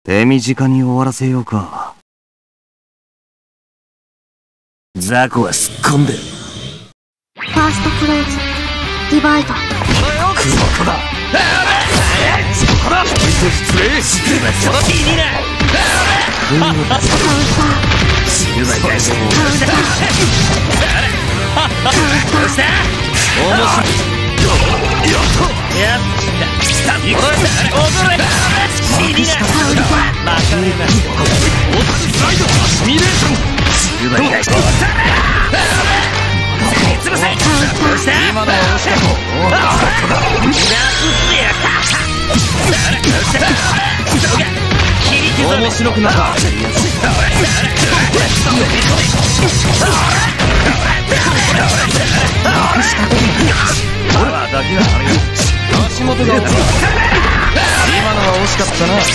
手短に終わらせようか。雑魚はすっ込んでる。 ファーストクローズディバイド。 クソだ。そこだ。失礼。その T にな。 カウンター。 シルバー大将。 カウンター。 どうした？面白い。やった。踊れ。T にな。まかれな。オッズライド。シミュレーション。シルバー大将。潰せ。どうした？今のは惜しかった。面白くなった。足元が落ちる。今のは惜しかったな。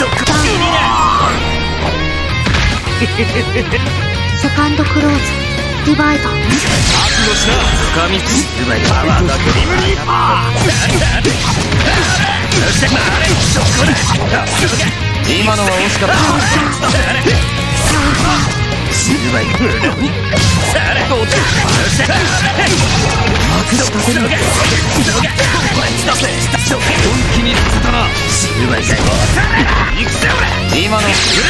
セカンドクローズディバイド。 深みパワーだけリムリーパー。今のは惜しかった。シルバーどうまくしかける。本気にさせたな。シルバー今の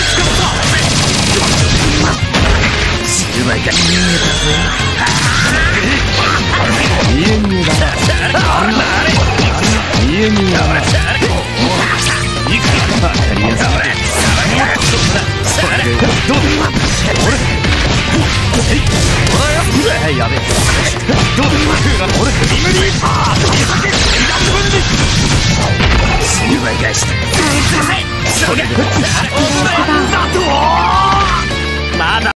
シルバーが見えたぜ。見え見えだな。見え見えだな。わかりやすい。それでどうだ。俺やべえ。どうだ。俺リムリーパー。シルバー返した。それでだと